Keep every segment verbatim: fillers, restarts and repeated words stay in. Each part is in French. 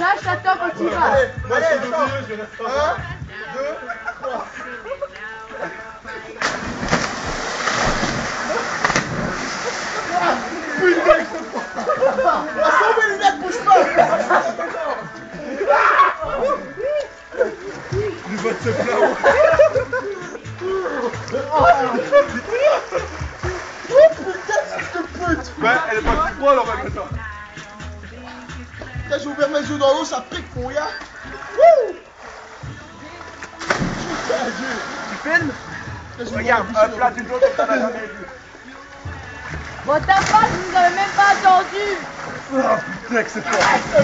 Lâche la top au petit va. Allez, allez, attends. Un, deux, trois. Putain, il se prend. Attends, mes lunettes bougent pas. Il va te plaindre. Oh putain, c'est de pute. Ouais, elle est pas plus froide alors avec ça. Là, j'ai ouvert mes yeux d'en haut, ça pique mon gars. Wouh. Putain, Dieu. Tu filmes? Regarde, un plat d'une autre, t'en as jamais vu. Bon, ta face, vous nous avez même pas attendu. Oh putain, que c'est fort.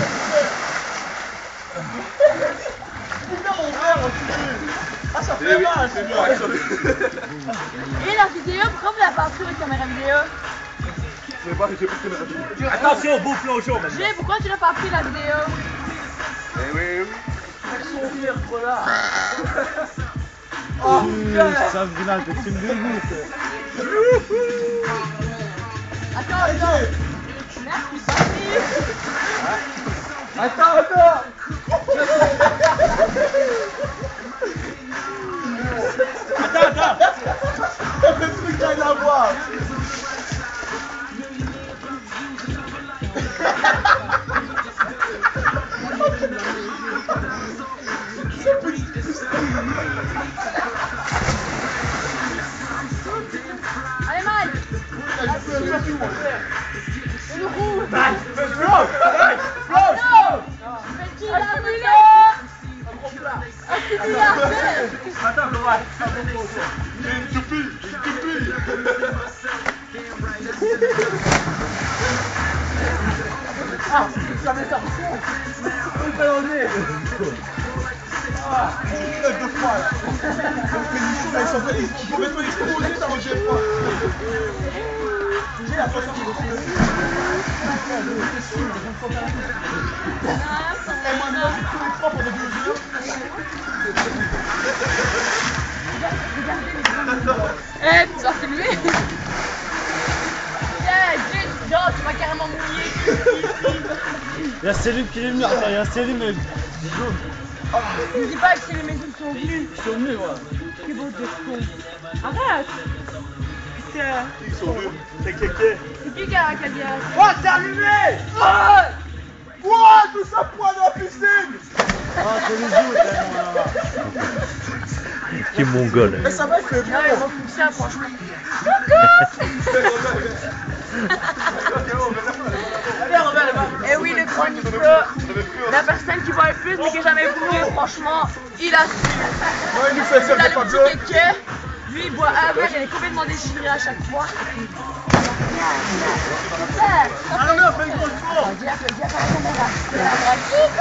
Putain, mon frère, on tue. Ah, ça Eh fait oui, mal, c'est c'est fort, bien. ça. Et la vidéo, pourquoi vous l'avez pas pris votre caméra vidéo? Je sais pas, j'ai pris que la vidéo. Attention, beau plongeon maintenant. Jay, pourquoi tu l'as pas pris la vidéo? Eh oui, oui. Elles sont fiers, voilà. Oh putain, Sabrina, t'es une dégoûte. Attends, attends. Merci, Papi. Attends, attends. Attends, attends. Elle fait plus qu'à la voir. Allez, Mike. Le rouge. Non. Fais qui la vidéo? Est-ce que tu l'as fait? Attends, Laura. J'ai une toupie, une toupie. Ah, ça m'est sorti. Il fait l'enlever. Ah, c'est deux fois là. Donc les nichons là, ils sont faits. Ils pouvaient pas exploser dans le G trois. J'ai la façon de le faire. Et moi, moi, j'ai tous les trois pendant deux heures. Eh, tu vas filmer? Tiens, Jay, genre, tu vas carrément mouiller. Il y a Céline qui est venue. Attends, il y a Céline mais jaune. Ne dis pas que c'est les maisons qui sont venues. Ils sont venus, ouais. Que beau de con. Arrête. Putain. Ils sont venus. C'est kéké. C'est qui qui a la cabière? Oh, c'est allumé! Ouah, tout ça poids dans la piscine! Ah, c'est les yeux, tellement là-bas. Qui est mongol. Mais ça va, il fait bien! Non, ils vont pousser, franchement. Et oui, le chronique, la personne qui boit le plus mais qui n'a jamais bourré, franchement, il a su. Moi, il nous fait ça, Il a j'ai pas le besoin! petit kéké. Lui, il boit un verre, il est complètement déchiré à chaque fois. Ah non, fais une grosse tour. Dis à la caméra.